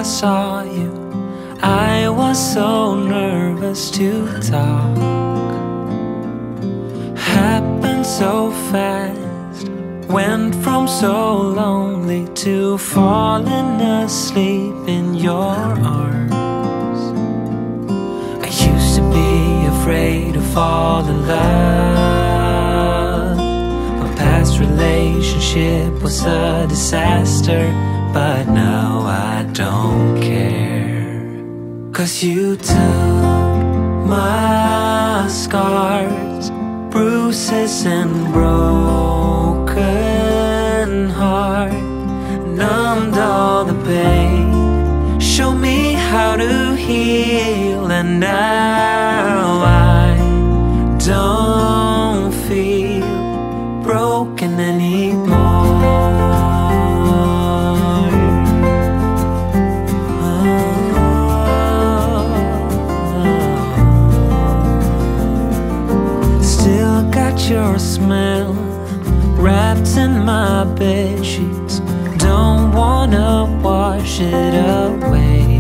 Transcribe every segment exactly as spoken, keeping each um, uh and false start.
saw you, I was so nervous to talk. Happened so fast, went from so lonely to falling asleep in your arms. I used to be afraid to fall in love. My past relationship was a disaster, but now I don't care. 'Cause you took my scars, bruises and broken heart, numbed all the pain, show me how to heal, and now I don't feel broken anymore. Your smell wrapped in my bedsheets, don't wanna wash it away.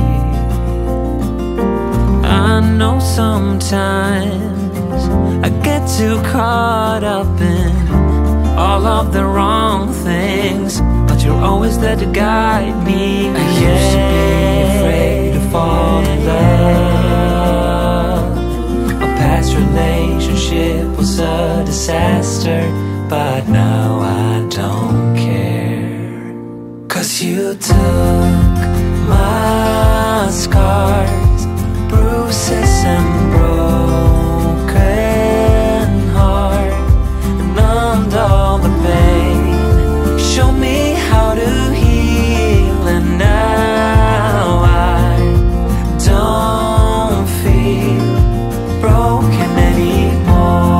I know sometimes I get too caught up in all of the wrong things, but you're always there to guide me. I used to be afraid to fall in love. A past relationship was a disaster, but now I don't care. 'Cause you took my scars, bruises and broken heart, numbed all the pain, show me how to heal, and now I don't feel broken anymore.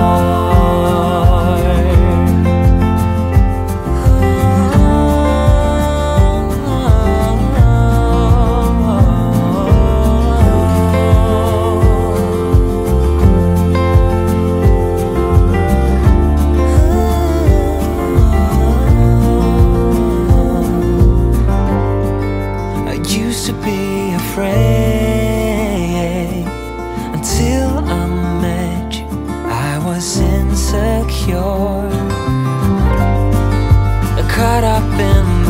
Caught up in the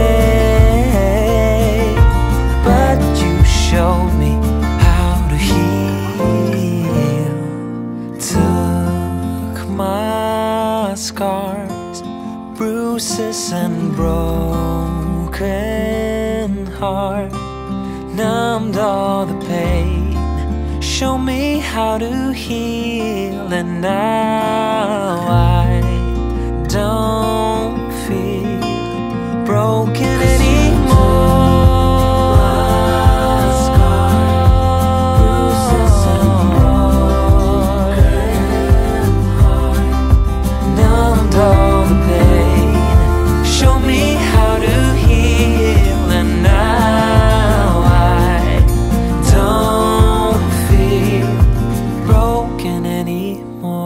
pain, but you showed me how to heal. Took my scars, bruises and broken heart, numbed all the pain, show me how to heal, and now I don't feel broken anymore. Numbed all the pain, show me how to heal, and now I don't feel broken anymore.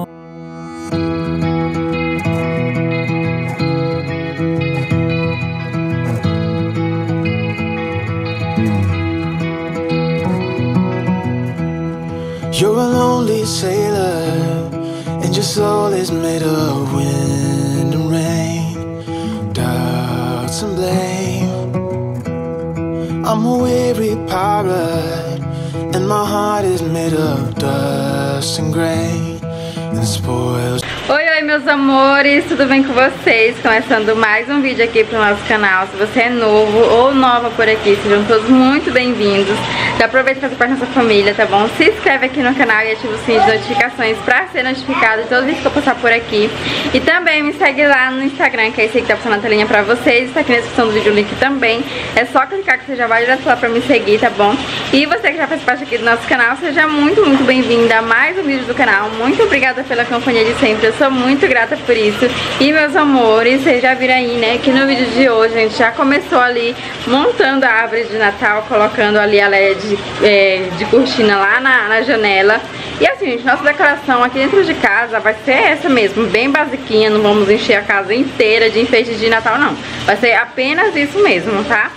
You're a lonely sailor, and your soul is made of wind and rain, doubts and blame. I'm a weary pirate, and my heart is made of dust and grain, and spoils. Oi, oi meus amores, tudo bem com vocês? Começando mais um vídeo aqui pro nosso canal. Se você é novo ou nova por aqui, sejam todos muito bem-vindos. Já aproveita para fazer parte da nossa família, tá bom? Se inscreve aqui no canal e ativa o sininho de notificações pra ser notificado de todos os vídeos que eu passar por aqui. E também me segue lá no Instagram, que é esse aí que tá passando na telinha pra vocês. Tá aqui na descrição do vídeo o link também. É só clicar que você já vai direto lá pra me seguir, tá bom? E você que já faz parte aqui do nosso canal, seja muito, muito bem-vinda a mais um vídeo do canal. Muito obrigada pela companhia de sempre, eu sou muito grata por isso. E meus amores, vocês já viram aí, né, que no vídeo de hoje a gente já começou ali montando a árvore de Natal, colocando ali a L E D de, é, de cortina lá na, na janela. E assim, gente, nossa decoração aqui dentro de casa vai ser essa mesmo, bem basiquinha. Não vamos encher a casa inteira de enfeite de Natal, não. Vai ser apenas isso mesmo, tá?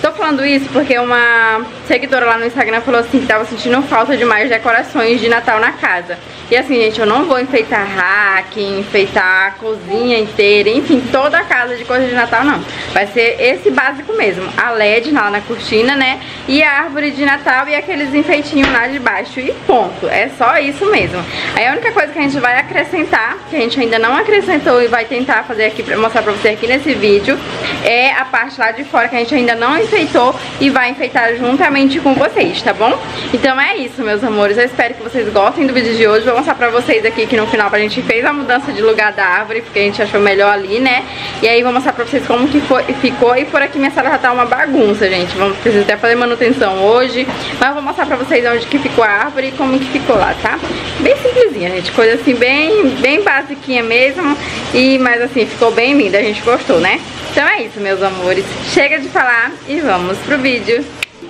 Tô falando isso porque uma seguidora lá no Instagram falou assim que tava sentindo falta de mais decorações de Natal na casa. E assim, gente, eu não vou enfeitar rack, enfeitar a cozinha inteira, enfim, toda a casa de coisa de Natal, não. Vai ser esse básico mesmo, a L E D lá na cortina, né, e a árvore de Natal e aqueles enfeitinhos lá de baixo e ponto. É só isso mesmo. Aí a única coisa que a gente vai acrescentar, que a gente ainda não acrescentou e vai tentar fazer aqui, pra mostrar pra você aqui nesse vídeo, é a parte lá de fora que a gente ainda não enfeitou e vai enfeitar juntamente com vocês, tá bom? Então é isso, meus amores. Eu espero que vocês gostem do vídeo de hoje. Vou mostrar pra vocês aqui que no final a gente fez a mudança de lugar da árvore, porque a gente achou melhor ali, né? E aí vou mostrar pra vocês como que foi, ficou. E por aqui minha sala já tá uma bagunça, gente. Vamos precisar até fazer manutenção hoje. Mas eu vou mostrar pra vocês onde que ficou a árvore e como que ficou lá, tá? Bem simplesinha, gente. Coisa assim, bem, bem basiquinha mesmo. E, mas assim, ficou bem linda. A gente gostou, né? Então é isso, meus amores. Chega de falar e vamos pro vídeo.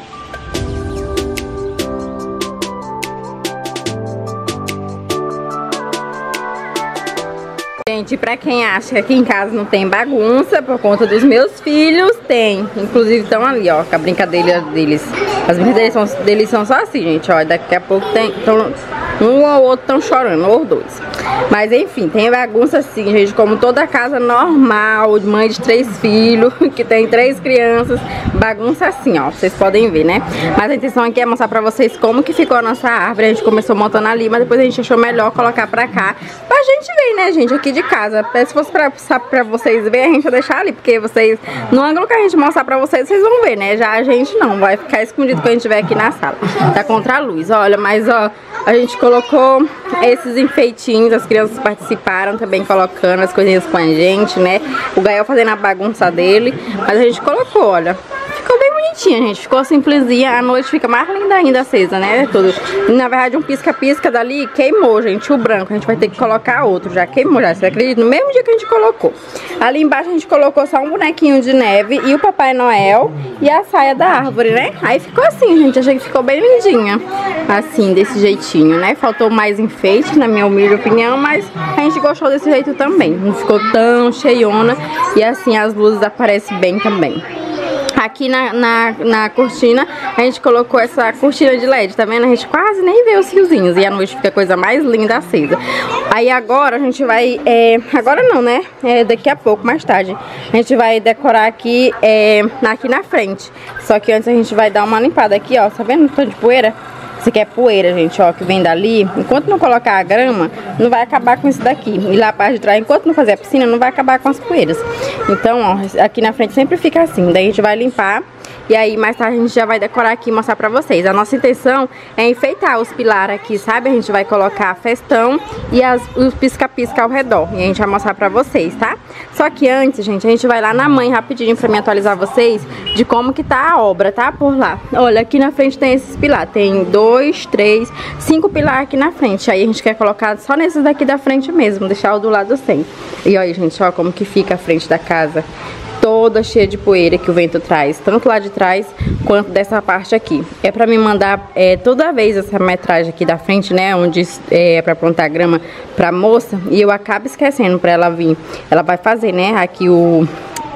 Gente, pra quem acha que aqui em casa não tem bagunça por conta dos meus filhos, tem. Inclusive estão ali, ó, com a brincadeira deles. As brincadeiras são, deles são só assim, gente, ó. Daqui a pouco tem, tão, um ou outro estão chorando, ou dois. Mas enfim, tem bagunça assim, gente, como toda casa normal, de mãe de três filhos, que tem três crianças. Bagunça assim, ó, vocês podem ver, né? Mas a intenção aqui é mostrar pra vocês como que ficou a nossa árvore. A gente começou montando ali, mas depois a gente achou melhor colocar pra cá, pra gente ver, né, gente, aqui de casa. Se fosse pra, pra vocês verem, a gente ia deixar ali, porque vocês, no ângulo que a gente mostrar pra vocês, vocês vão ver, né? Já a gente não, vai ficar escondido quando a gente estiver aqui na sala. Tá contra a luz, olha, mas ó, a gente colocou esses enfeitinhos, as crianças participaram também colocando as coisinhas com a gente, né? O Gael fazendo a bagunça dele, mas a gente colocou, olha. Ficou bem bonitinha, gente. Ficou simplesinha. A noite fica mais linda ainda acesa, né? Tudo. E, na verdade, um pisca-pisca dali queimou, gente. O branco. A gente vai ter que colocar outro. Já queimou, já. Você acredita? No mesmo dia que a gente colocou. Ali embaixo a gente colocou só um bonequinho de neve e o Papai Noel e a saia da árvore, né? Aí ficou assim, gente. Achei que ficou bem lindinha. Assim, desse jeitinho, né? Faltou mais enfeite, na minha humilde opinião, mas a gente gostou desse jeito também. Não ficou tão cheiona e assim as luzes aparecem bem também. Aqui na, na, na cortina, a gente colocou essa cortina de L E D, tá vendo? A gente quase nem vê os fiozinhos e a noite fica a coisa mais linda acesa. Aí agora a gente vai, é, agora não, né? É, daqui a pouco, mais tarde, a gente vai decorar aqui, é, aqui na frente. Só que antes a gente vai dar uma limpada aqui, ó, tá vendo o tanto de poeira? Isso aqui é poeira, gente, ó, que vem dali. Enquanto não colocar a grama, não vai acabar com isso daqui. E lá a parte de trás, enquanto não fazer a piscina, não vai acabar com as poeiras. Então, ó, aqui na frente sempre fica assim. Daí a gente vai limpar. E aí mais tarde a gente já vai decorar aqui e mostrar pra vocês. A nossa intenção é enfeitar os pilares aqui, sabe? A gente vai colocar festão e as, os pisca-pisca ao redor. E a gente vai mostrar pra vocês, tá? Só que antes, gente, a gente vai lá na mãe rapidinho pra me atualizar vocês de como que tá a obra, tá? Por lá. Olha, aqui na frente tem esses pilares. Tem dois, três, cinco pilares aqui na frente. Aí a gente quer colocar só nesses daqui da frente mesmo, deixar o do lado sem. E olha, gente, ó como que fica a frente da casa. Toda cheia de poeira que o vento traz, tanto lá de trás quanto dessa parte aqui. É pra me mandar é, toda vez essa metragem aqui da frente, né, onde é pra plantar grama pra moça, e eu acabo esquecendo pra ela vir. Ela vai fazer, né, aqui o...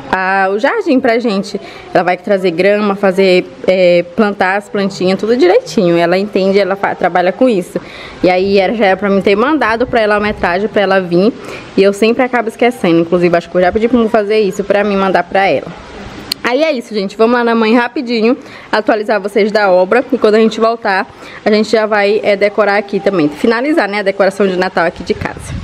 A, o jardim pra gente. Ela vai trazer grama, fazer é, plantar as plantinhas, tudo direitinho. Ela entende, ela trabalha com isso. E aí era, já era pra mim ter mandado pra ela a metragem, pra ela vir. E eu sempre acabo esquecendo. Inclusive acho que eu já pedi pra fazer isso, pra mim mandar pra ela. Aí é isso, gente. Vamos lá na mãe rapidinho atualizar vocês da obra. E quando a gente voltar, a gente já vai é, decorar aqui também. Finalizar, né, a decoração de Natal aqui de casa.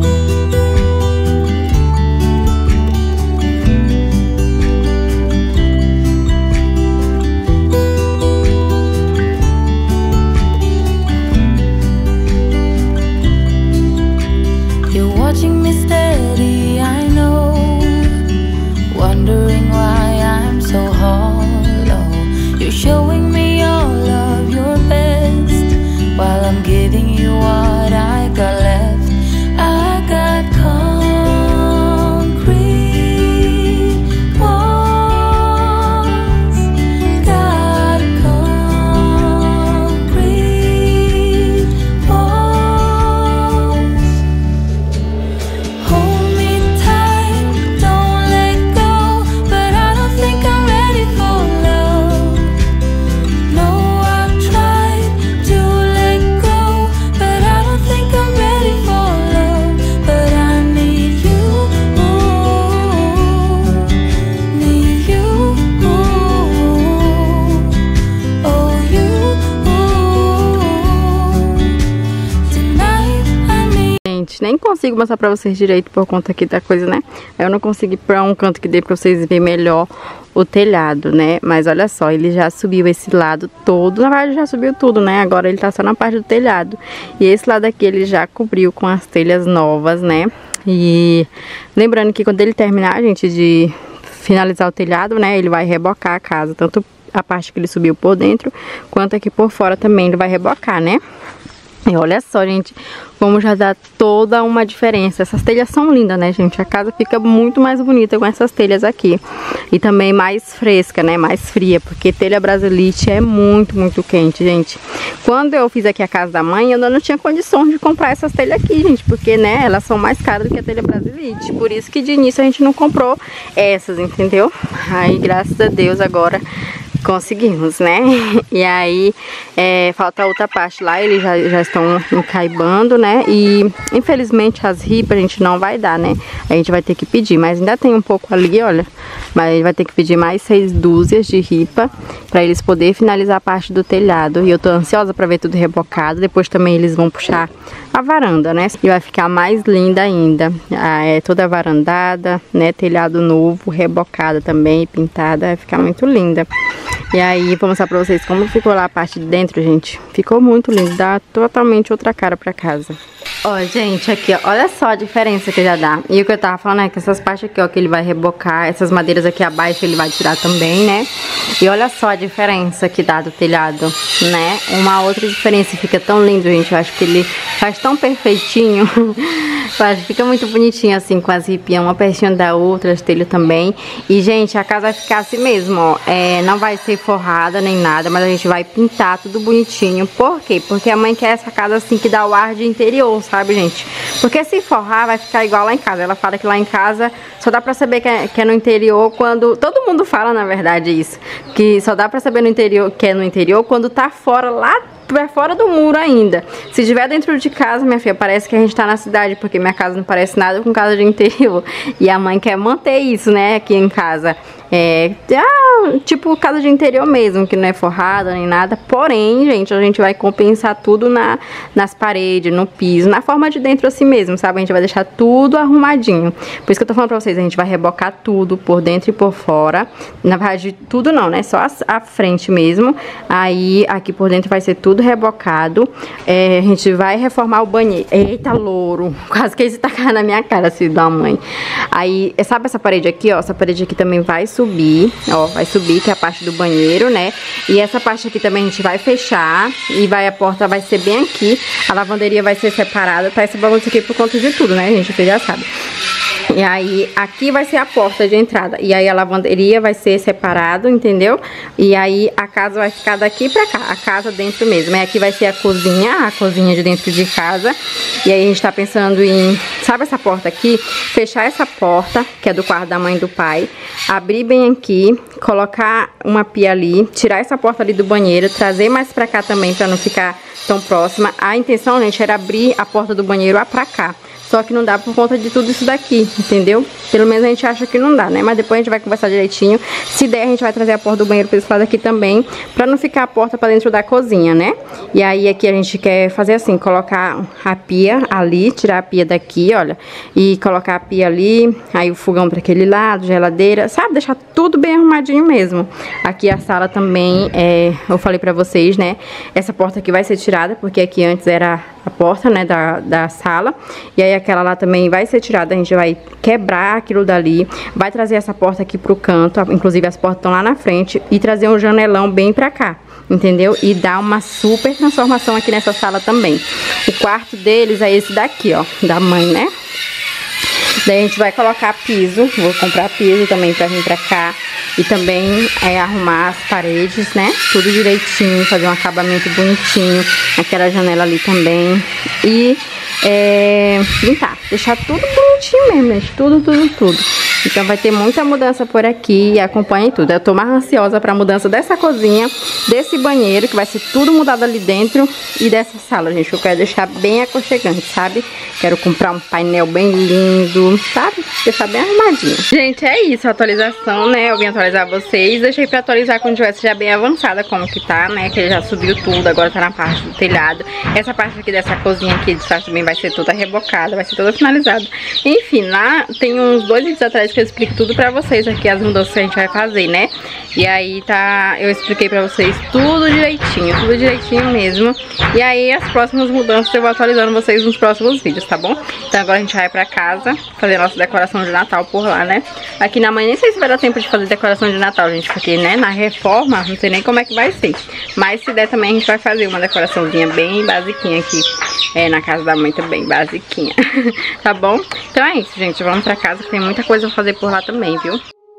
Watching me steady, I know, wondering why I'm so hollow. You're showing me all of your best, while I'm giving you what I got left. I got concrete walls, got concrete walls. Hold me tight, don't let go, but I don't think I'm ready for love. gente. Nem consigo mostrar pra vocês direito por conta aqui da coisa, né? Eu não consigo ir pra um canto que dê pra vocês verem melhor o telhado, né? Mas olha só, ele já subiu esse lado todo. Na verdade já subiu tudo, né? Agora ele tá só na parte do telhado. E esse lado aqui ele já cobriu com as telhas novas, né? E lembrando que quando ele terminar, gente, de finalizar o telhado, né? Ele vai rebocar a casa, tanto a parte que ele subiu por dentro, quanto aqui por fora também ele vai rebocar, né? E olha só, gente, como já dá toda uma diferença. Essas telhas são lindas, né, gente? A casa fica muito mais bonita com essas telhas aqui. E também mais fresca, né? Mais fria, porque telha Brasilite é muito, muito quente, gente. Quando eu fiz aqui a casa da mãe, eu não tinha condições de comprar essas telhas aqui, gente. Porque, né, elas são mais caras do que a telha Brasilite. Por isso que de início a gente não comprou essas, entendeu? Aí, graças a Deus, agora conseguimos, né? E aí, é, falta outra parte lá, eles já, já estão encaibando, né? E, infelizmente, as ripas a gente não vai dar, né? A gente vai ter que pedir, mas ainda tem um pouco ali, olha. Mas a gente vai ter que pedir mais seis dúzias de ripa para eles poderem finalizar a parte do telhado. E eu tô ansiosa para ver tudo rebocado. Depois também eles vão puxar a varanda, né? E vai ficar mais linda ainda. Ah, é toda varandada, né? Telhado novo, rebocada também, pintada. Vai ficar muito linda. E aí, vou mostrar pra vocês como ficou lá a parte de dentro, gente. Ficou muito lindo, dá totalmente outra cara pra casa. Ó, gente, aqui, ó, olha só a diferença que já dá. E o que eu tava falando é que essas partes aqui, ó, que ele vai rebocar, essas madeiras aqui abaixo ele vai tirar também, né? E olha só a diferença que dá do telhado, né? Uma outra diferença, fica tão lindo, gente. Eu acho que ele faz tão perfeitinho. Eu acho que fica muito bonitinho, assim, com as ripinhas, uma pertinho da outra, as telhas também. E, gente, a casa vai ficar assim mesmo, ó. É, não vai ser forrada nem nada, mas a gente vai pintar tudo bonitinho. Por quê? Porque a mãe quer essa casa assim que dá o ar de interior, sabe, gente? Porque se forrar vai ficar igual lá em casa. Ela fala que lá em casa só dá pra saber que é, que é no interior quando... Todo mundo fala, na verdade, isso. Que só dá pra saber no interior que é no interior quando tá fora, lá é fora do muro ainda. Se estiver dentro de casa, minha filha, parece que a gente tá na cidade, porque minha casa não parece nada com casa de interior. E a mãe quer manter isso, né, aqui em casa. É, ah, tipo casa de interior mesmo, que não é forrada nem nada. Porém, gente, a gente vai compensar tudo na, nas paredes, no piso, na forma de dentro assim mesmo, sabe? A gente vai deixar tudo arrumadinho. Por isso que eu tô falando pra vocês, a gente vai rebocar tudo por dentro e por fora. Na verdade, tudo não, né? Só a, a frente mesmo. Aí, aqui por dentro vai ser tudo rebocado. É, a gente vai reformar o banheiro. Eita, louro! Quase que esse tacar na minha cara, filho da mãe. Aí, sabe essa parede aqui, ó? Essa parede aqui também vai subir, ó, vai subir, que é a parte do banheiro, né? E essa parte aqui também a gente vai fechar e vai, a porta vai ser bem aqui, a lavanderia vai ser separada, tá essa bagunça aqui por conta de tudo, né, gente? Você já sabe. E aí, aqui vai ser a porta de entrada. E aí, a lavanderia vai ser separado, entendeu? E aí, a casa vai ficar daqui pra cá. A casa dentro mesmo. E aqui vai ser a cozinha, a cozinha de dentro de casa. E aí, a gente tá pensando em... Sabe essa porta aqui? Fechar essa porta, que é do quarto da mãe e do pai. Abrir bem aqui. Colocar uma pia ali. Tirar essa porta ali do banheiro. Trazer mais pra cá também, pra não ficar tão próxima. A intenção, gente, era abrir a porta do banheiro lá pra cá. Só que não dá por conta de tudo isso daqui, entendeu? Pelo menos a gente acha que não dá, né? Mas depois a gente vai conversar direitinho. Se der, a gente vai trazer a porta do banheiro pra esse lado aqui também, pra não ficar a porta pra dentro da cozinha, né? E aí aqui a gente quer fazer assim, colocar a pia ali, tirar a pia daqui, olha. E colocar a pia ali, aí o fogão pra aquele lado, geladeira, sabe? Deixar tudo bem arrumadinho mesmo. Aqui a sala também, é, eu falei pra vocês, né? Essa porta aqui vai ser tirada, porque aqui antes era a porta, né, da, da sala. E aí aquela lá também vai ser tirada, a gente vai quebrar aquilo dali, vai trazer essa porta aqui pro canto, inclusive as portas estão lá na frente, e trazer um janelão bem pra cá, entendeu? E dar uma super transformação aqui nessa sala também. O quarto deles é esse daqui, ó, da mãe, né? Daí a gente vai colocar piso, vou comprar piso também pra vir pra cá. E também é, arrumar as paredes, né? Tudo direitinho, fazer um acabamento bonitinho. Aquela janela ali também. E é, pintar, deixar tudo bonitinho mesmo, gente. Tudo, tudo, tudo. Então vai ter muita mudança por aqui e acompanhe tudo. Eu tô mais ansiosa pra mudança dessa cozinha, desse banheiro, que vai ser tudo mudado ali dentro, e dessa sala, gente. Eu quero deixar bem aconchegante, sabe? Quero comprar um painel bem lindo, sabe? Deixar bem arrumadinho. Gente, é isso, a atualização, né? Eu vim atualizar vocês. Deixei pra atualizar quando tivesse já bem avançada como que tá, né? Que ele já subiu tudo, agora tá na parte do telhado. Essa parte aqui dessa cozinha aqui de trás também vai ser toda rebocada, vai ser toda finalizada. Enfim, lá tem uns dois vídeos atrás que eu explico tudo pra vocês aqui, as mudanças que a gente vai fazer, né? E aí tá, eu expliquei pra vocês tudo direitinho, tudo direitinho mesmo. E aí as próximas mudanças eu vou atualizando vocês nos próximos vídeos, tá bom? Então agora a gente vai pra casa fazer nossa decoração de Natal por lá, né? Aqui na manhã nem sei se vai dar tempo de fazer decoração de Natal, gente, porque, né, na reforma não sei nem como é que vai ser. Mas se der também a gente vai fazer uma decoraçãozinha bem basiquinha aqui, é, na casa da mãe também, basiquinha. Tá bom? Então é isso, gente, vamos pra casa que tem muita coisa pra fazer por lá também, viu?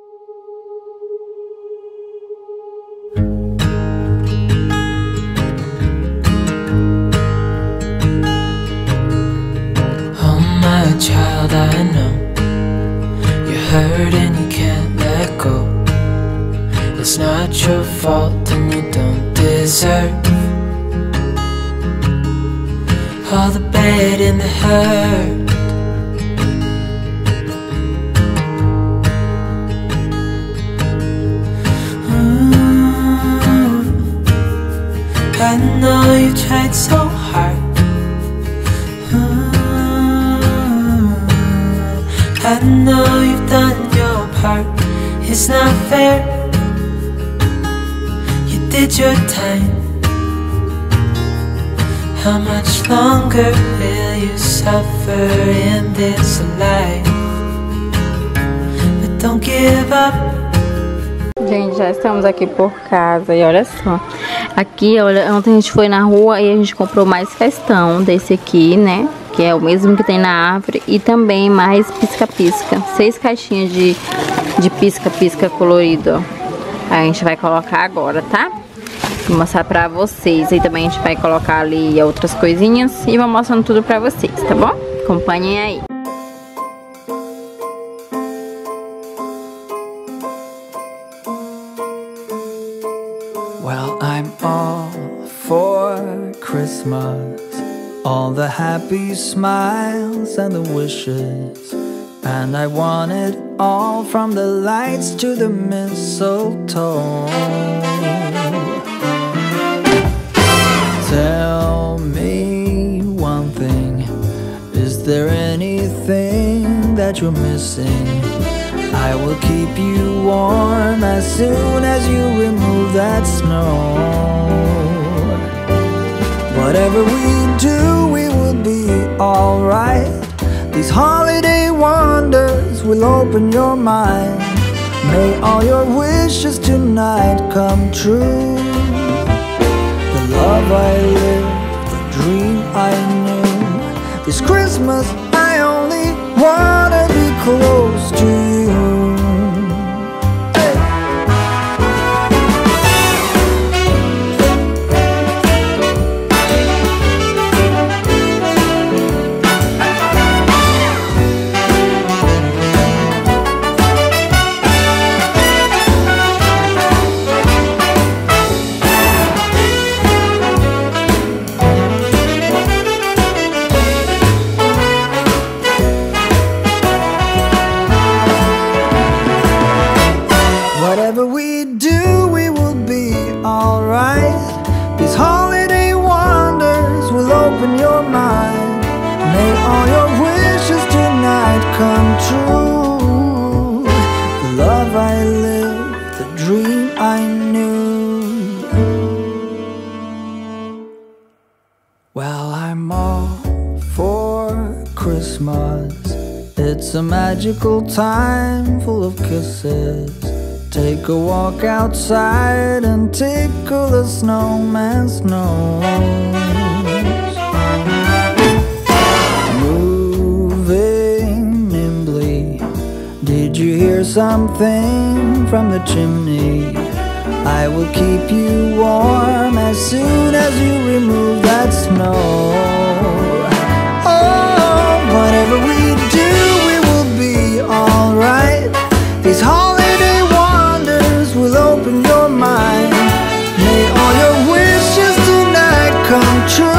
Child, I know you're hurt and you can't let go. It's not your fault and you don't deserve all the bad and the hurt. mm, I know you tried so hard. I know you've done your part. It's not fair. You did your time. How much longer will you suffer in this life? But don't give up. Gente, já estamos aqui por casa e olha só. Aqui, olha, ontem a gente foi na rua e a gente comprou mais festão desse aqui, né? Que é o mesmo que tem na árvore. E também mais pisca-pisca. Seis caixinhas de de pisca-pisca colorido, ó. A gente vai colocar agora, tá? Vou mostrar pra vocês. E também a gente vai colocar ali outras coisinhas. E vou mostrando tudo pra vocês, tá bom? Acompanhem aí. Well, I'm all for Christmas, all the happy smiles and the wishes, and I want it all, from the lights to the mistletoe. Tell me one thing, is there anything that you're missing? I will keep you warm as soon as you remove that snow. Whatever we do, we will be alright. These holiday wonders will open your mind. May all your wishes tonight come true. The love I lived, the dream I knew. This Christmas I only wanna be close to you. Whatever we do, we will be alright. These holiday wonders will open your mind. May all your wishes tonight come true. The love I lived, the dream I knew. Well, I'm all for Christmas. It's a magical time full of kisses. Take a walk outside and tickle the snowman's nose. Moving nimbly, did you hear something from the chimney? I will keep you warm as soon as you remove that snow. Oh, whatever we do, we will be alright.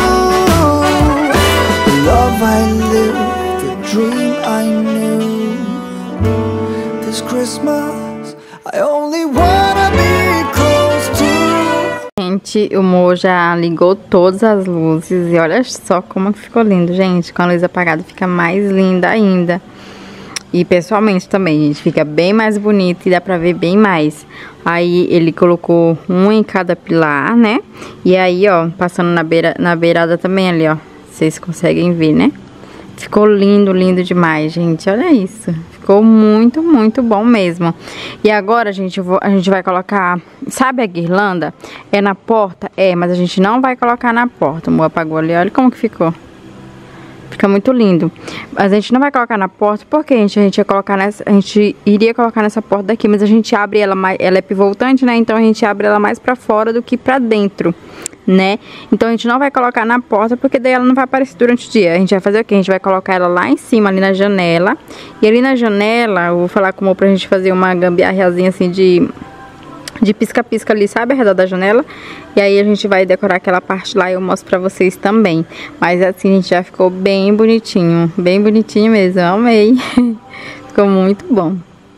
The love I lived, the dream I knew. This Christmas I only wanna be close to. Gente, o Mo já ligou todas as luzes e olha só como que ficou lindo, gente. Com a luz apagada fica mais linda ainda. E pessoalmente também, gente, fica bem mais bonito e dá pra ver bem mais. Aí ele colocou um em cada pilar, né? E aí, ó, passando na, beira, na beirada também ali, ó. Vocês conseguem ver, né? Ficou lindo, lindo demais, gente. Olha isso. Ficou muito, muito bom mesmo. E agora, gente, eu vou, a gente vai colocar... Sabe a guirlanda? É na porta? É, mas a gente não vai colocar na porta. O Mo apagou ali, olha como que ficou. Fica muito lindo. Mas a gente não vai colocar na porta, porque a gente, a gente ia colocar nessa, a gente iria colocar nessa porta daqui, mas a gente abre ela mais, ela é pivotante, né? Então a gente abre ela mais pra fora do que pra dentro, né? Então a gente não vai colocar na porta, porque daí ela não vai aparecer durante o dia. A gente vai fazer o quê? A gente vai colocar ela lá em cima, ali na janela. E ali na janela, eu vou falar com o Mo pra gente fazer uma gambiarrazinha assim de... de pisca-pisca ali, sabe, ao redor da janela. E aí a gente vai decorar aquela parte lá e eu mostro pra vocês também. Mas assim, a gente já ficou bem bonitinho. Bem bonitinho mesmo, eu amei. Ficou muito bom.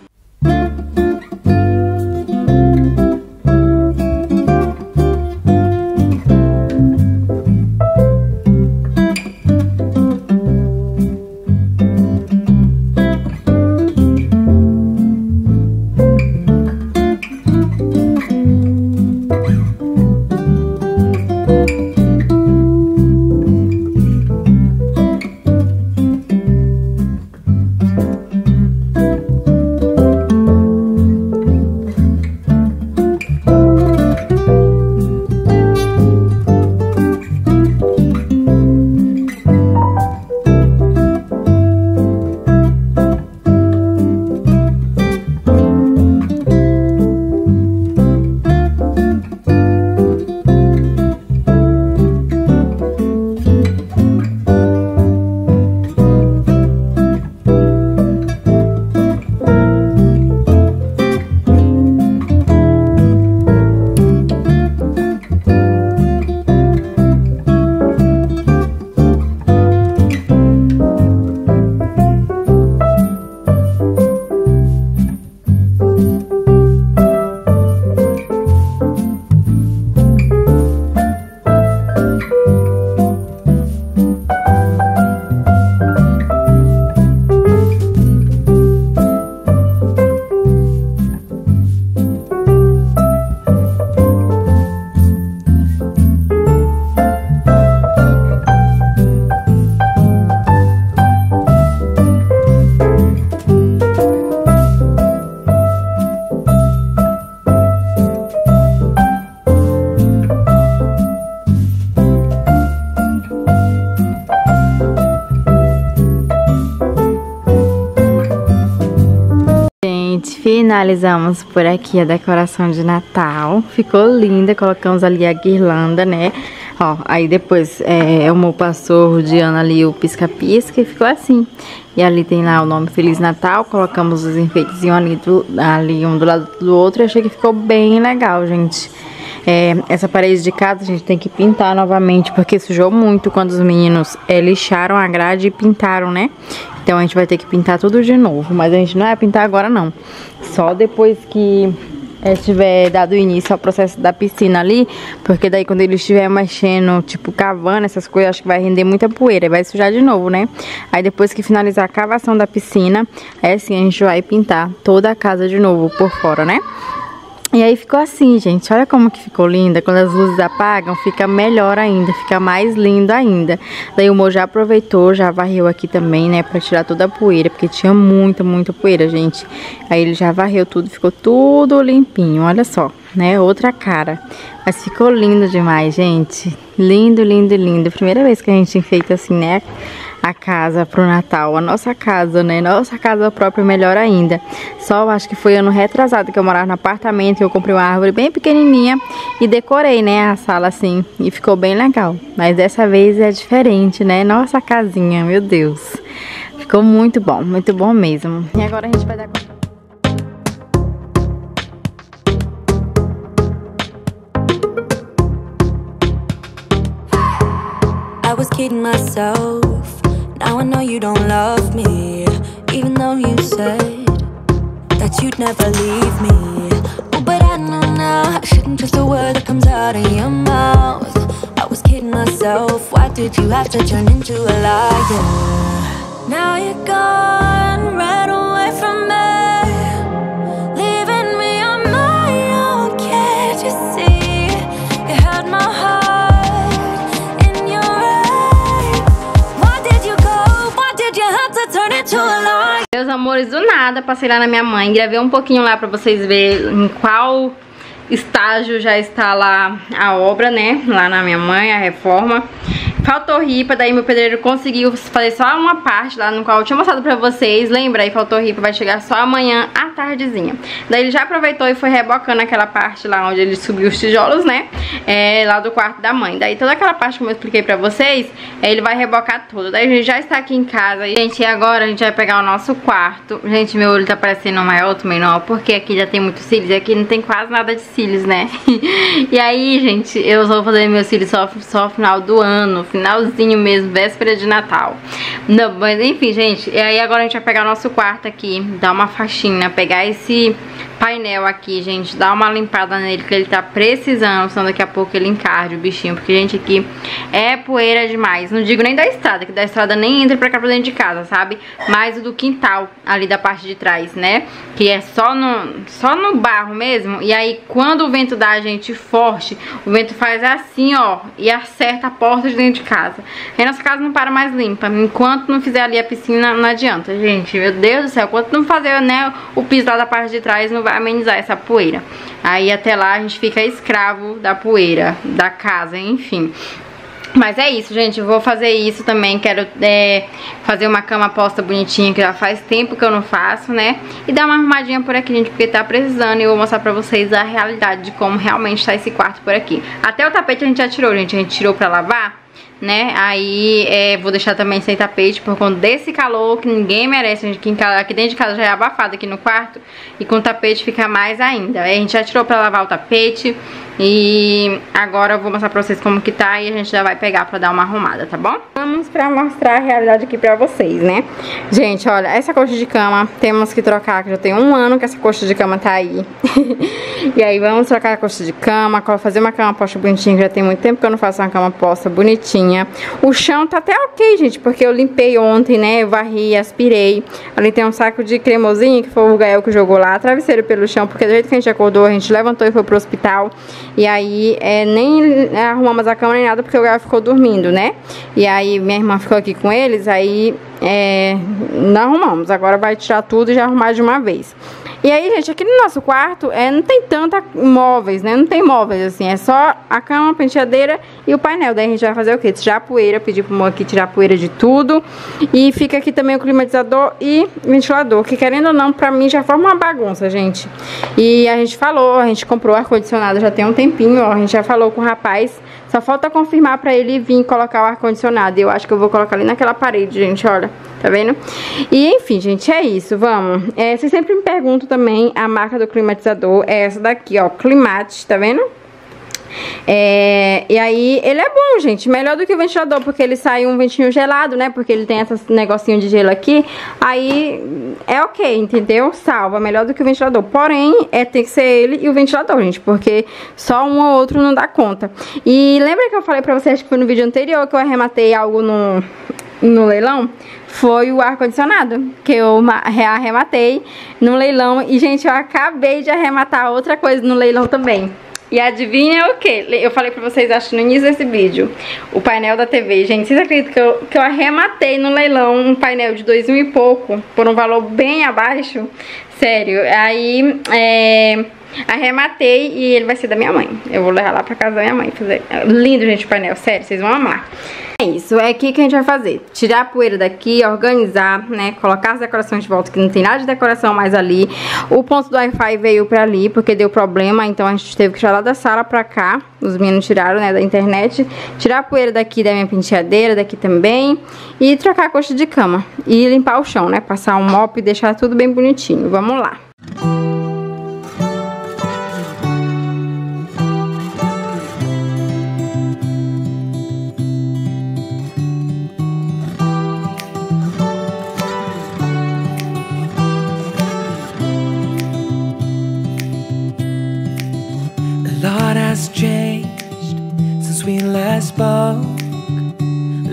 Finalizamos por aqui a decoração de Natal. Ficou linda, colocamos ali a guirlanda, né? Ó, aí depois é, o Mo passou rodeando ali o pisca-pisca e ficou assim. E ali tem lá o nome Feliz Natal, colocamos os enfeitezinhos ali, do, ali um do lado do outro. Eu achei que ficou bem legal, gente. É, essa parede de casa a gente tem que pintar novamente, porque sujou muito quando os meninos é, lixaram a grade e pintaram, né? Então a gente vai ter que pintar tudo de novo, mas a gente não vai pintar agora não. Só depois que é, tiver dado início ao processo da piscina ali, porque daí quando ele estiver mexendo, tipo cavando essas coisas, acho que vai render muita poeira e vai sujar de novo, né? Aí depois que finalizar a cavação da piscina, é assim, a gente vai pintar toda a casa de novo por fora, né? E aí ficou assim, gente, olha como que ficou linda. Quando as luzes apagam, fica melhor ainda, fica mais lindo ainda. Daí o Mo já aproveitou, já varreu aqui também, né, pra tirar toda a poeira, porque tinha muita, muita poeira, gente. Aí ele já varreu tudo, ficou tudo limpinho, olha só, né, outra cara. Mas ficou lindo demais, gente. Lindo, lindo, lindo. Primeira vez que a gente enfeita assim, né, a casa pro Natal, a nossa casa, né, nossa casa própria, melhor ainda. Só acho que foi ano retrasado que eu morava no apartamento, que eu comprei uma árvore bem pequenininha e decorei, né, a sala assim, e ficou bem legal. Mas dessa vez é diferente, né, nossa casinha, meu Deus. Ficou muito bom, muito bom mesmo. E agora a gente vai dar... was kidding myself. Now I know you don't love me, even though you said that you'd never leave me. Oh, but I know now I shouldn't trust a word that comes out of your mouth. I was kidding myself. Why did you have to turn into a liar? Now you're gone, ran away from me, leaving me on my own. Can't you see? You had my heart in your eyes. Why did you go? Why did you have to turn into a lie? Meus amores, do nada, passei lá na minha mãe, gravei um pouquinho lá pra vocês verem em qual estágio já está lá a obra, né? Lá na minha mãe, a reforma. Faltou ripa, daí meu pedreiro conseguiu fazer só uma parte lá no qual eu tinha mostrado pra vocês. Lembra? Aí faltou ripa, vai chegar só amanhã à tardezinha. Daí ele já aproveitou e foi rebocando aquela parte lá onde ele subiu os tijolos, né? É, lá do quarto da mãe. Daí toda aquela parte, como eu expliquei pra vocês, é, ele vai rebocar tudo. Daí a gente já está aqui em casa. E, gente, e agora a gente vai pegar o nosso quarto. Gente, meu olho tá parecendo um maior, outro menor, porque aqui já tem muitos cílios e aqui não tem quase nada de cílios, né? E aí, gente, eu vou fazer meus cílios só, só no final do ano, finalzinho mesmo, véspera de Natal. Não, mas enfim, gente, e aí agora a gente vai pegar o nosso quarto aqui, dar uma faxina, pegar esse painel aqui, gente, dar uma limpada nele, que ele tá precisando, senão daqui a pouco ele encarde o bichinho, porque, gente, aqui é poeira demais. Não digo nem da estrada, que da estrada nem entra pra cá pra dentro de casa, sabe? Mas do quintal, ali da parte de trás, né? Que é só no, só no barro mesmo. E aí, quando o vento dá, gente, forte, o vento faz assim, ó, e acerta a porta de dentro de casa. Aí nossa casa não para mais limpa. Enquanto não fizer ali a piscina, não adianta, gente. Meu Deus do céu, enquanto não fazer, né, o piso lá da parte de trás, não vai amenizar essa poeira. Aí até lá a gente fica escravo da poeira, da casa, enfim. Mas é isso, gente, eu vou fazer isso também. Quero é, fazer uma cama posta bonitinha, que já faz tempo que eu não faço, né? E dar uma arrumadinha por aqui, gente, porque tá precisando. E eu vou mostrar pra vocês a realidade de como realmente tá esse quarto por aqui. Até o tapete a gente já tirou, gente, a gente tirou pra lavar, né? Aí é, vou deixar também sem tapete por conta desse calor que ninguém merece. A gente, aqui, em casa, aqui dentro de casa já é abafado aqui no quarto, e com o tapete fica mais ainda. Aí a gente já tirou pra lavar o tapete. E agora eu vou mostrar pra vocês como que tá, e a gente já vai pegar pra dar uma arrumada, tá bom? Vamos pra mostrar a realidade aqui pra vocês, né? Gente, olha, essa coxa de cama temos que trocar, que já tem um ano que essa coxa de cama tá aí. E aí vamos trocar a coxa de cama, fazer uma cama posta bonitinha, que já tem muito tempo que eu não faço uma cama posta bonitinha. O chão tá até ok, gente, porque eu limpei ontem, né? Eu varri, aspirei. Ali tem um saco de cremosinho, que foi o Gael que jogou lá, travesseiro pelo chão, porque do jeito que a gente acordou, a gente levantou e foi pro hospital. E aí, é, nem arrumamos a cama nem nada, porque o Gael ficou dormindo, né? E aí, minha irmã ficou aqui com eles, aí é, não arrumamos. Agora vai tirar tudo e já arrumar de uma vez. E aí, gente, aqui no nosso quarto é, não tem tanta móveis, né? Não tem móveis, assim, é só a cama, a penteadeira e o painel. Daí a gente vai fazer o quê? Tirar a poeira, pedir pro amor aqui tirar a poeira de tudo. E fica aqui também o climatizador e ventilador, que querendo ou não, pra mim já forma uma bagunça, gente. E a gente falou, a gente comprou ar-condicionado já tem um tempinho, ó, a gente já falou com o rapaz. Só falta confirmar pra ele vir colocar o ar-condicionado. E eu acho que eu vou colocar ali naquela parede, gente, olha. Tá vendo? E enfim, gente, é isso, vamos. É, vocês sempre me perguntam também a marca do climatizador. É essa daqui, ó, Climate, tá vendo? É, e aí, ele é bom, gente, melhor do que o ventilador, porque ele sai um ventinho gelado, né? Porque ele tem esse negocinho de gelo aqui. Aí, é ok, entendeu? Salva, melhor do que o ventilador. Porém, é, tem que ser ele e o ventilador, gente, porque só um ou outro não dá conta. E lembra que eu falei pra vocês, que foi no vídeo anterior, que eu arrematei algo no... no leilão? Foi o ar-condicionado, que eu arrematei no leilão. E, gente, eu acabei de arrematar outra coisa no leilão também. E adivinha o que? Eu falei pra vocês, acho, no início desse vídeo, o painel da T V. Gente, vocês acreditam que eu, que eu arrematei no leilão um painel de dois mil e pouco, por um valor bem abaixo? Sério, aí é, arrematei e ele vai ser da minha mãe. Eu vou levar lá pra casa da minha mãe fazer. Lindo, gente, o painel, sério, vocês vão amar. É isso, é aqui que a gente vai fazer. Tirar a poeira daqui, organizar, né? Colocar as decorações de volta, que não tem nada de decoração mais ali. O ponto do Wi-Fi veio pra ali, porque deu problema, então a gente teve que tirar lá da sala pra cá. Os meninos tiraram, né, da internet. Tirar a poeira daqui da minha penteadeira, daqui também. E trocar a coxa de cama. E limpar o chão, né? Passar um mop e deixar tudo bem bonitinho. Vamos lá.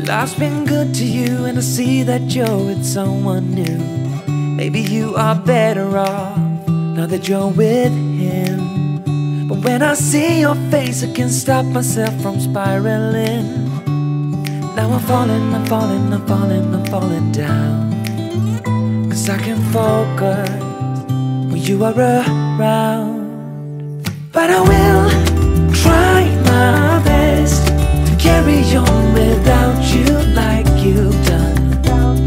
Life's been good to you, and I see that you're with someone new. Maybe you are better off now that you're with him. But when I see your face, I can't stop myself from spiraling. Now I'm falling, I'm falling, I'm falling, I'm falling down. Cause I can focus when you are around. But I will try my best to carry on without you like you've done.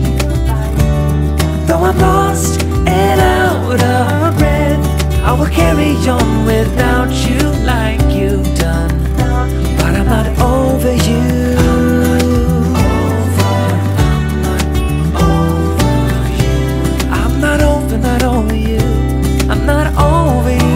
Though I'm lost and out of breath, I will carry on without you like you've done. But I'm not over you. I'm not over, not over you. I'm not over you.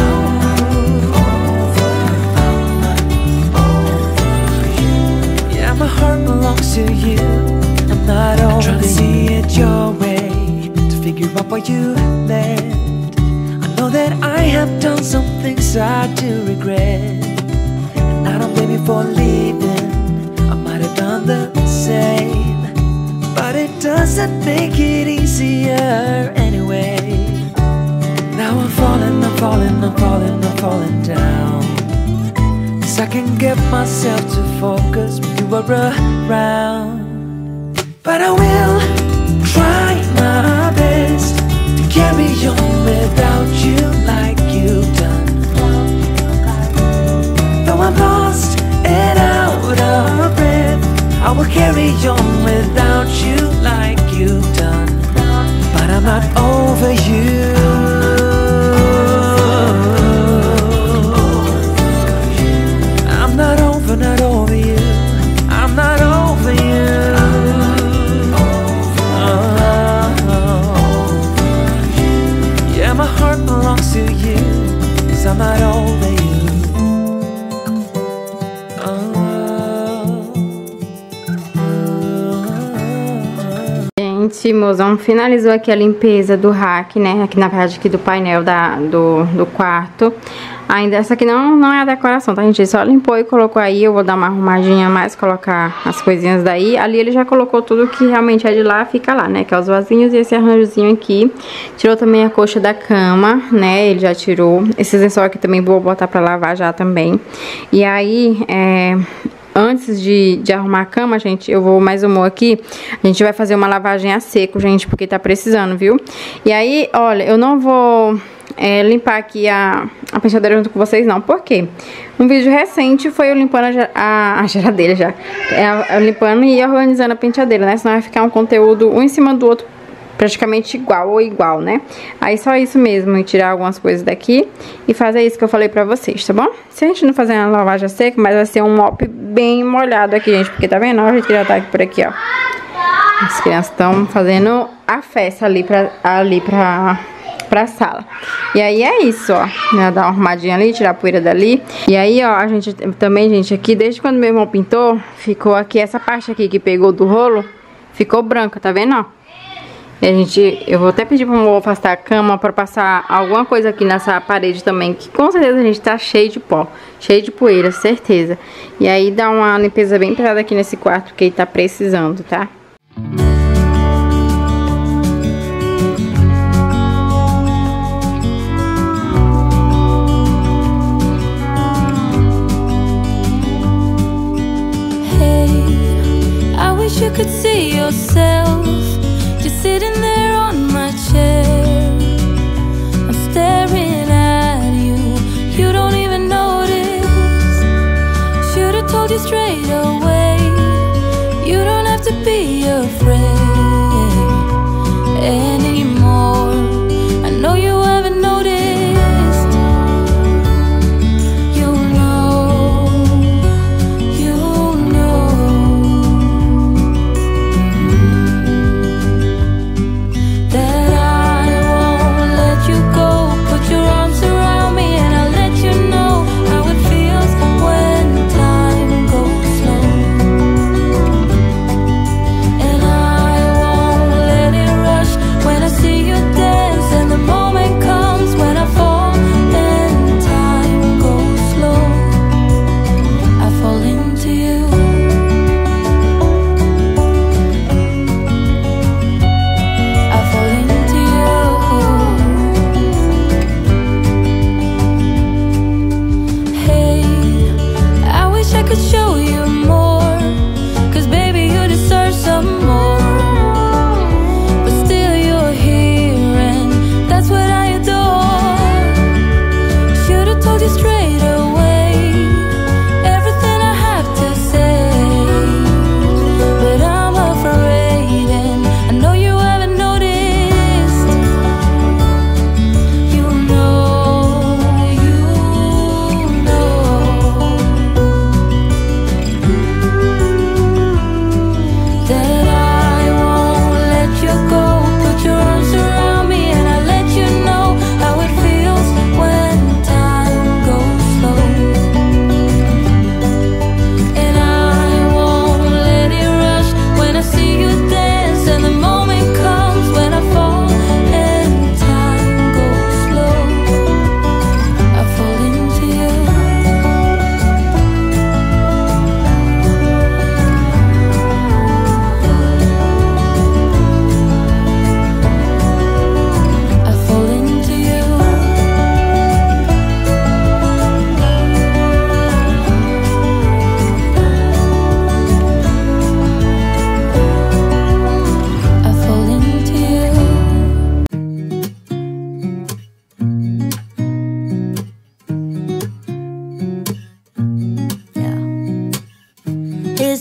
Yeah, my heart belongs to you. I'm not over you. I'm trying to see it your way, to figure out why you left. I know that I have done some things I do regret, and I don't blame you for leaving. I might have done the same, but it doesn't make it easier anyway. Now I'm falling, I'm falling, I'm falling, I'm falling down. Cause I can get myself to focus when you are around. But I will try my best to carry on without you like you've done. Though I'm lost and out of breath, I will carry on without you like you've done. But I'm not over you. I'm not over, not over you. I'm not over you. Yeah, my heart belongs to you, cause I'm not over you. Gente, mozão finalizou aqui a limpeza do rack, né? Aqui na verdade aqui do painel da, do, do quarto. Ainda essa aqui não, não é a decoração, tá, gente? Ele só limpou e colocou aí. Eu vou dar uma arrumadinha a mais, colocar as coisinhas daí. Ali ele já colocou tudo que realmente é de lá, fica lá, né? Que é os vasinhos e esse arranjozinho aqui. Tirou também a coxa da cama, né? Ele já tirou. Esse lençol aqui também vou botar pra lavar já também. E aí, é... antes de, de arrumar a cama, gente, eu vou mais umor aqui. A gente vai fazer uma lavagem a seco, gente, porque tá precisando, viu? E aí, olha, eu não vou é, limpar aqui a, a penteadeira junto com vocês, não. Por quê? Um vídeo recente foi eu limpando a, a, a geladeira já. É, eu limpando e organizando a penteadeira, né? Senão vai ficar um conteúdo um em cima do outro, praticamente igual ou igual, né? Aí só isso mesmo, e tirar algumas coisas daqui e fazer isso que eu falei pra vocês, tá bom? Se a gente não fazer uma lavagem seca, mas vai ser um mop bem molhado aqui, gente, porque tá vendo? Olha o jeito que já tá aqui por aqui, ó. As crianças estão fazendo a festa ali pra, ali pra, pra sala. E aí é isso, ó, né? Dar uma arrumadinha ali, tirar a poeira dali. E aí, ó, a gente também, gente, aqui, desde quando meu irmão pintou, ficou aqui, essa parte aqui que pegou do rolo, ficou branca, tá vendo, ó? E a gente, eu vou até pedir pro meu afastar a cama pra passar alguma coisa aqui nessa parede também, que com certeza a gente tá cheio de pó, cheio de poeira, certeza. E aí dá uma limpeza bem pesada aqui nesse quarto, que ele tá precisando, tá? Hey, I wish you could see yourself just sitting there on my chair. I'm staring at you, you don't even notice. Should've told you straight away, you don't have to be afraid anymore. I know you haven't noticed. You know, you know that I won't let you go. Put your arms around me and I'll let you know how it feels when time goes slow. And I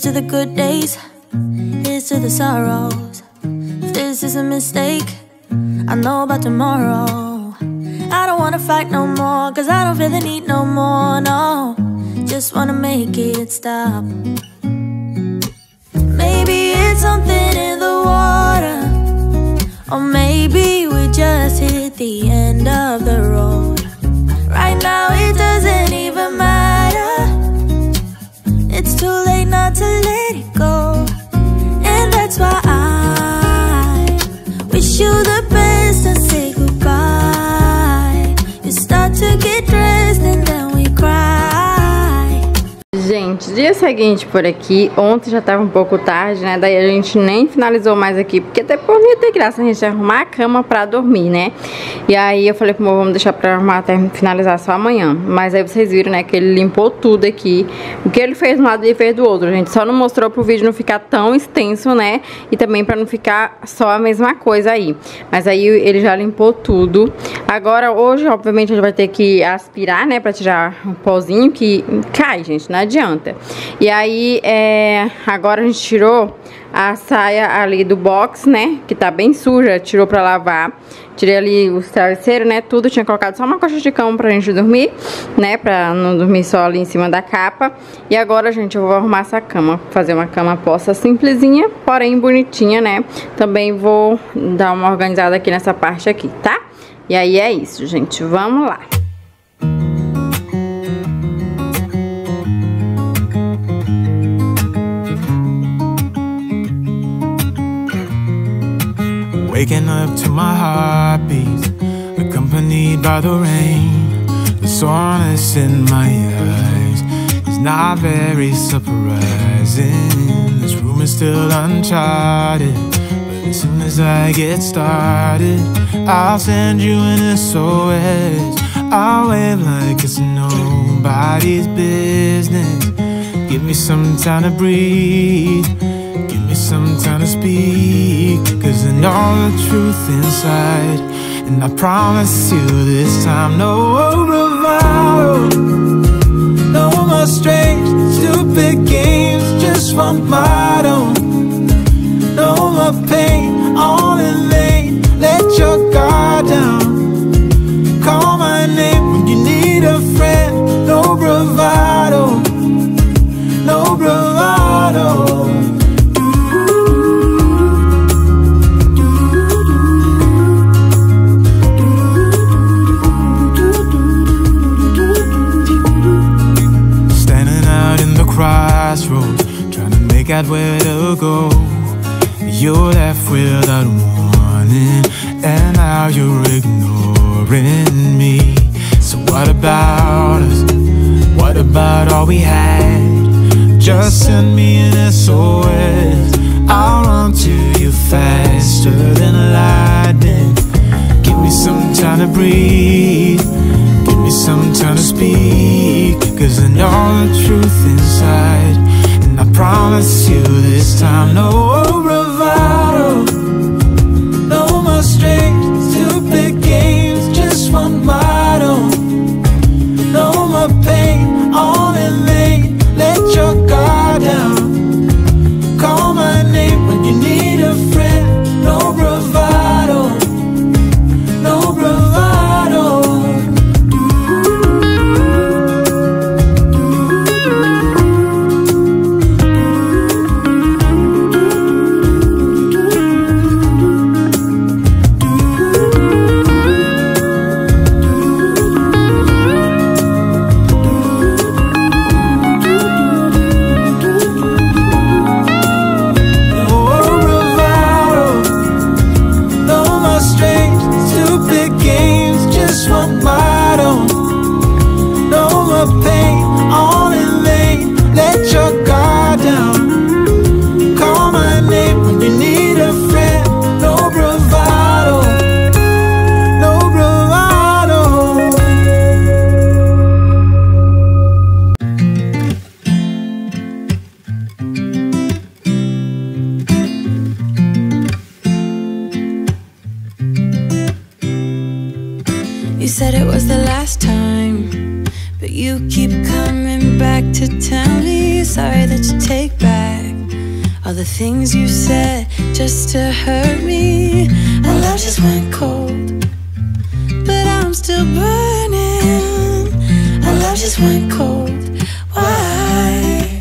to the good days, here's to the sorrows. If this is a mistake, I know about tomorrow. I don't wanna fight no more, cause I don't feel the need no more, no. Just wanna make it stop. Maybe it's something in the water, or maybe we just hit the end of the road. Right now it doesn't even matter. It's too late not to let it go. And that's why I wish you the best and say goodbye. You start to get dressed and then we cry. Gente, dia seguinte por aqui. Ontem já tava um pouco tarde, né? Daí a gente nem finalizou mais aqui, porque até por não ia ter graça a gente arrumar a cama pra dormir, né? E aí eu falei pro meu, vamos deixar pra arrumar até finalizar só amanhã. Mas aí vocês viram, né, que ele limpou tudo aqui. O que ele fez de um lado e fez do outro. A gente só não mostrou pro vídeo não ficar tão extenso, né? E também pra não ficar só a mesma coisa aí. Mas aí ele já limpou tudo. Agora, hoje, obviamente, a gente vai ter que aspirar, né? Pra tirar o pozinho que cai, gente, não adianta. E aí, é, agora a gente tirou a saia ali do box, né? Que tá bem suja, tirou pra lavar. Tirei ali os travesseiros, né? Tudo, tinha colocado só uma coxa de cama pra gente dormir, né? Pra não dormir só ali em cima da capa. E agora, gente, eu vou arrumar essa cama. Fazer uma cama posta simplesinha, porém bonitinha, né? Também vou dar uma organizada aqui nessa parte aqui, tá? E aí é isso, gente. Vamos lá. Waking up to my heartbeat, accompanied by the rain. The soreness in my eyes is not very surprising. This room is still uncharted, but as soon as I get started, I'll send you an S O S. I'll wave like it's nobody's business. Give me some time to breathe, some time to speak, cause I know the truth inside. And I promise you this time, no bravado, no more strange, stupid games, just one motto. No more pain, all in vain, let your guard down. Call my name when you need a friend. No bravado, no bravado. Crossroads, trying to make out where to go. You're left without warning, and now you're ignoring me. So what about us? What about all we had? Just send me an S O S. I'll run to you faster than lightning. Give me some time to breathe, give me some time to speak, cause I know the truth inside. And I promise you this time, no bravado, no more strange, stupid games, just one motto. No more pain, all in vain, let your guard down. Call my name when you need a friend. No bravado, no bravado. You said it was the last time, but you keep coming back to tell me sorry that you take back all the things you said just to hurt me. Our love just went cold, but I'm still burning. Our love just went cold. Why?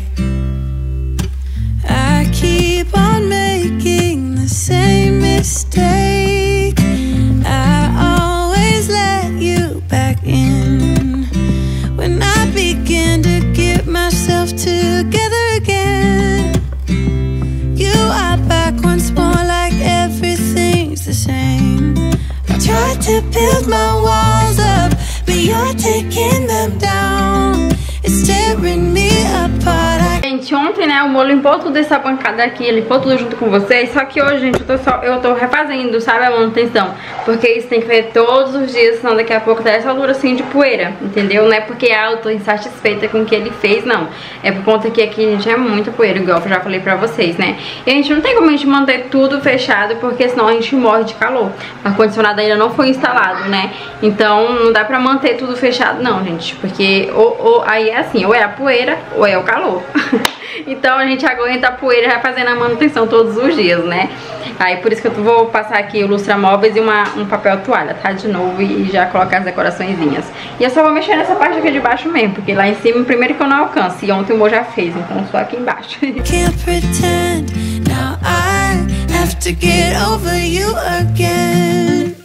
I keep on making the same mistake. I always let you back in when I begin to get myself together again. You are back once more like everything's the same. I tried to build my walls up, but you're taking them down. It's tearing me apart. Gente, ontem, né, o Mo limpou tudo essa bancada aqui, limpou tudo junto com vocês. Só que hoje, gente, eu tô, só, eu tô refazendo, sabe, a manutenção. Porque isso tem que ver todos os dias, senão daqui a pouco tá essa altura assim de poeira, entendeu? Não é porque ah, eu tô insatisfeita com o que ele fez, não. É por conta que aqui, gente, é muita poeira, igual eu já falei pra vocês, né? E a gente não tem como a gente manter tudo fechado, porque senão a gente morre de calor. O ar-condicionado ainda não foi instalado, né? Então não dá pra manter tudo fechado, não, gente. Porque ou, ou, aí é assim, ou é a poeira ou é o calor. Então a gente aguenta a poeira já fazendo a manutenção todos os dias, né? Aí por isso que eu vou passar aqui o lustra-móveis e uma, um papel toalha, tá? De novo, e já colocar as decoraçõezinhas. E eu só vou mexer nessa parte aqui de baixo mesmo, porque lá em cima, primeiro que eu não alcanço. E ontem o Mo já fez, então só aqui embaixo. Can't pretend, now I have to get over you again.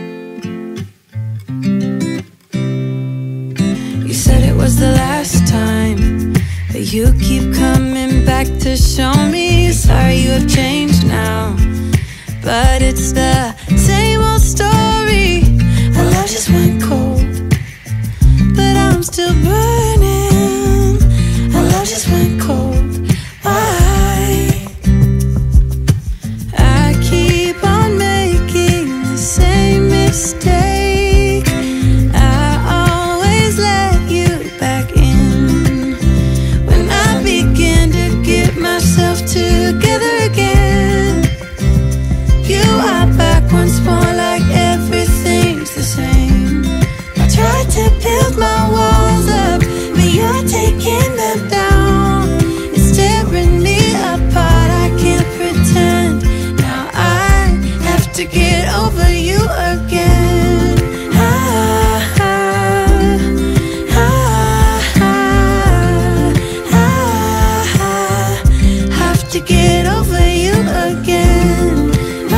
You said it was the last time, but you keep coming back to show me. Sorry you have changed now, but it's the same old story. Our love just went cold, but I'm still burning. Our love just went cold. Why? I keep on making the same mistake. I always let you back in when I begin to get myself together again. You are back once more like everything's the same. I tried to build my walls up, but you're taking them down. It's tearing me apart. I can't pretend, now I have to get over you again. I, I, I, I, I have to get over you again.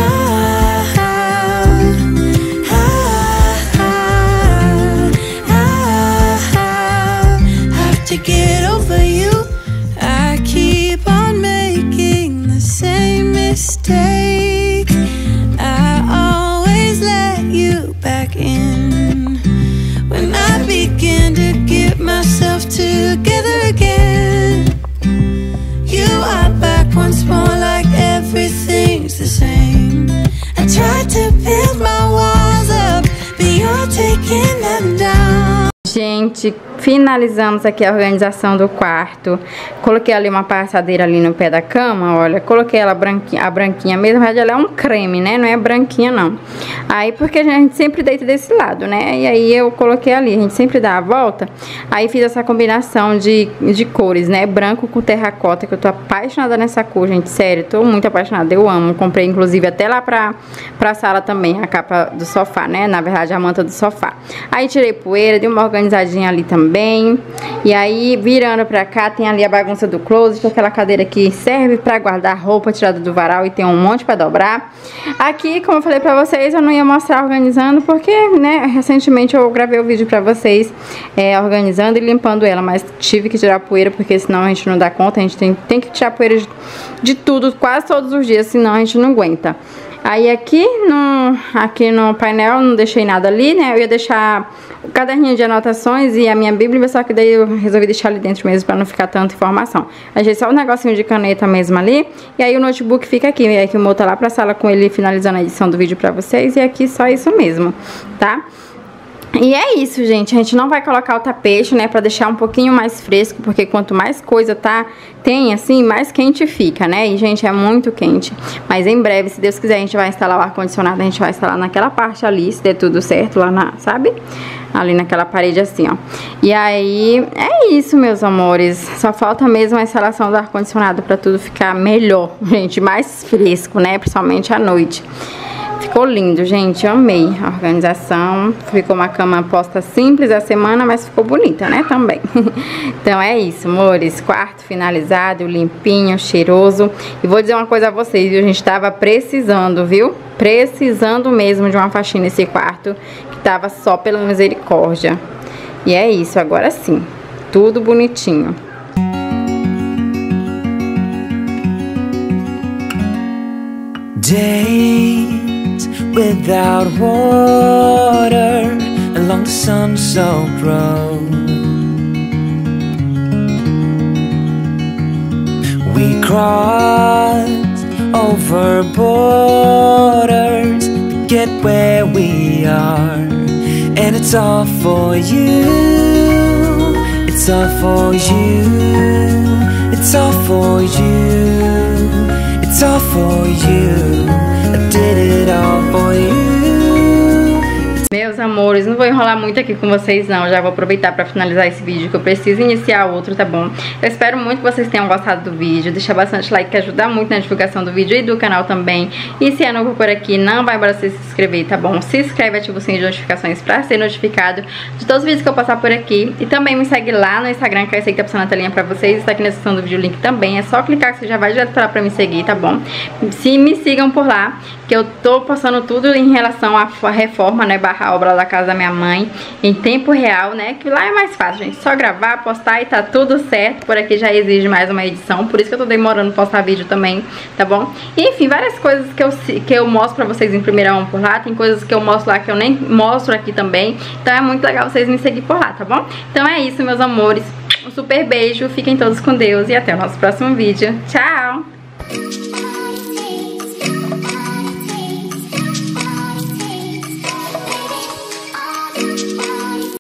To get over you, I keep on making the same mistake. I always let you back in when I begin to get myself together again. You are back once more like everything's the same. I tried to build my walls up, but you're taking them down. Gente, finalizamos aqui a organização do quarto. Coloquei ali uma passadeira ali no pé da cama, olha. Coloquei ela branquinha, a branquinha mesmo, mas ela é um creme, né? Não é branquinha, não. Aí, porque a gente sempre deita desse lado, né? E aí eu coloquei ali, a gente sempre dá a volta. Aí fiz essa combinação de, de cores, né? Branco com terracota, que eu tô apaixonada nessa cor, gente. Sério, tô muito apaixonada, eu amo. Comprei, inclusive, até lá pra, pra sala também, a capa do sofá, né? Na verdade, a manta do sofá. Aí tirei poeira, dei uma organizadinha ali também. E aí, virando pra cá, tem ali a bagunça do closet, aquela cadeira que serve pra guardar roupa tirada do varal e tem um monte pra dobrar. Aqui, como eu falei pra vocês, eu não ia mostrar organizando porque, né, recentemente eu gravei o vídeo pra vocês é, organizando e limpando ela, mas tive que tirar poeira porque senão a gente não dá conta, a gente tem, tem que tirar poeira de, de tudo, quase todos os dias, senão a gente não aguenta. Aí aqui no, aqui no painel não deixei nada ali, né? Eu ia deixar o caderninho de anotações e a minha bíblia, só que daí eu resolvi deixar ali dentro mesmo pra não ficar tanta informação. Achei só um negocinho de caneta mesmo ali. E aí o notebook fica aqui. E aí que o Mo tá lá pra sala com ele finalizando a edição do vídeo pra vocês. E aqui só isso mesmo, tá? E é isso, gente. A gente não vai colocar o tapete, né, pra deixar um pouquinho mais fresco, porque quanto mais coisa tá, tem assim, mais quente fica, né? E, gente, é muito quente. Mas em breve, se Deus quiser, a gente vai instalar o ar-condicionado. A gente vai instalar naquela parte ali, se der tudo certo, lá na, sabe? Ali naquela parede assim, ó. E aí, é isso, meus amores. Só falta mesmo a instalação do ar-condicionado pra tudo ficar melhor, gente. Mais fresco, né? Principalmente à noite. Ficou lindo, gente, eu amei a organização. Ficou uma cama posta simples a semana, mas ficou bonita, né, também. Então é isso, amores, quarto finalizado, limpinho, cheiroso. E vou dizer uma coisa a vocês, viu, a gente tava precisando, viu? Precisando mesmo de uma faxina nesse quarto, que tava só pela misericórdia. E é isso, agora sim, tudo bonitinho. Days without water along the sun-soaked road, we crossed over borders to get where we are, and it's all for you, it's all for you, it's all for you, it's all for you. I did it all for you. Meus amores, não vou enrolar muito aqui com vocês não, já vou aproveitar pra finalizar esse vídeo, que eu preciso iniciar outro, tá bom? Eu espero muito que vocês tenham gostado do vídeo, deixa bastante like que ajuda muito na divulgação do vídeo e do canal também. E se é novo por aqui, não vai embora se inscrever, tá bom? Se inscreve, ativa o sininho de notificações pra ser notificado de todos os vídeos que eu passar por aqui. E também me segue lá no Instagram, que eu sei que tá passando na telinha pra vocês, está aqui na descrição do vídeo o link também, é só clicar que você já vai direto lá pra me seguir, tá bom? Se me sigam por lá, que eu tô postando tudo em relação à reforma, né, barra obra da casa da minha mãe, em tempo real, né, que lá é mais fácil, gente, só gravar, postar e tá tudo certo. Por aqui já exige mais uma edição, por isso que eu tô demorando pra postar vídeo também, tá bom? E, enfim, várias coisas que eu, que eu mostro pra vocês em primeira mão por lá, tem coisas que eu mostro lá que eu nem mostro aqui também, então é muito legal vocês me seguirem por lá, tá bom? Então é isso, meus amores, um super beijo, fiquem todos com Deus e até o nosso próximo vídeo. Tchau!